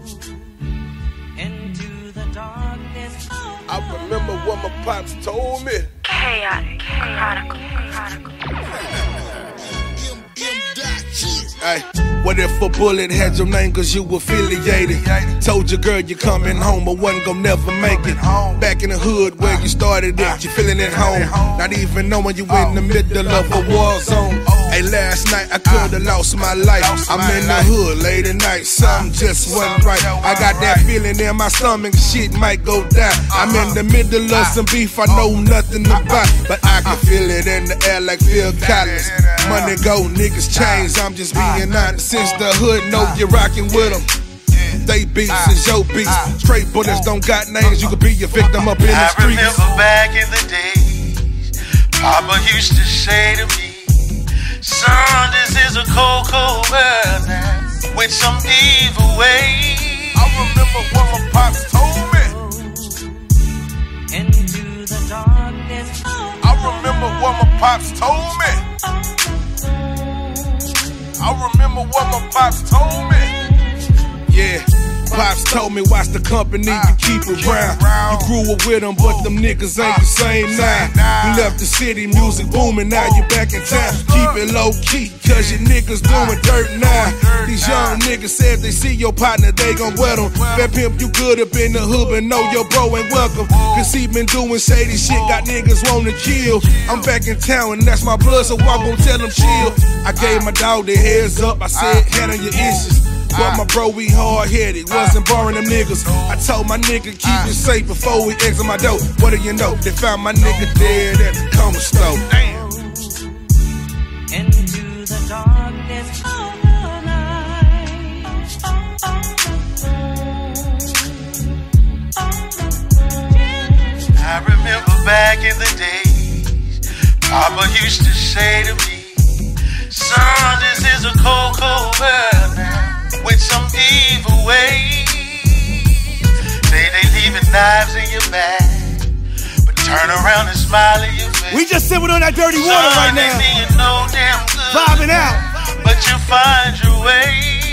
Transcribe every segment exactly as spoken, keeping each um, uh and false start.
into the darkness. I remember what my pops told me. Chaotic, chronicle, chronicle. Ay, what if a bullet had your name cause you affiliated? Told your girl you coming home but wasn't gon' never make it. Back in the hood where you started it, you feeling at home, not even knowing you in the middle of a war zone. Hey, last night I could've lost my life. I'm in the hood late at night, something just wasn't right. I got that feeling in my stomach, shit might go down. I'm in the middle of some beef I know nothing about, but I can feel it in the air like Phil Collins. Money go, niggas change, I'm just being honest. Since the hood know you're rocking with them, they beats is your beats. Straight bullets don't got names, you could be a victim up in the streets. I remember back in the days, Poppa used to say to me, son, this is a cold, cold world now, with some evil ways. I remember what my pops told me. Into the darkness. I remember what my pops told me. I remember what my pops told me. Yeah, pops told me watch the company you keep around. You grew up with them, but them niggas ain't the same now. You left the city, music booming, now you back in town. Keep it low key, cause your niggas doing dirt now. These young niggas said they see your partner, they gon' wet them. That pimp, you good up in the hood, but know your bro ain't welcome. Cause he been doing shady shit, got niggas wanna kill. I'm back in town and that's my blood, so I'm gon' tell them chill. I gave my dog the heads up, I said handle your issues. But my bro, we hard-headed, wasn't borrowing them niggas. I told my nigga keep it safe before we exit my door. What do you know? They found my nigga dead at the corner store. Damn. Into the darkness of the night. I remember back in the days, Poppa used to say to me, son, this is a cold, cold world now, with some evil ways. Say they leaving knives in your back, but turn around and smile in your face. We just sipping on that dirty water right now. Son, they no damn good, vibing out, but you find your way.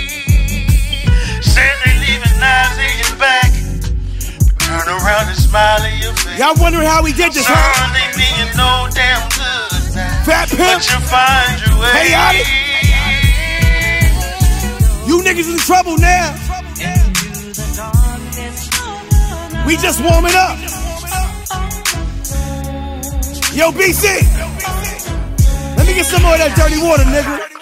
Say they leaving knives in your back, but turn around and smile in your face. Y'all wondering how we did this, huh? Son, they no damn good now, Fat Pimp, but you find your way. Chaotic. You niggas in trouble now. We just warming up. Yo, B C, let me get some more of that dirty water, nigga.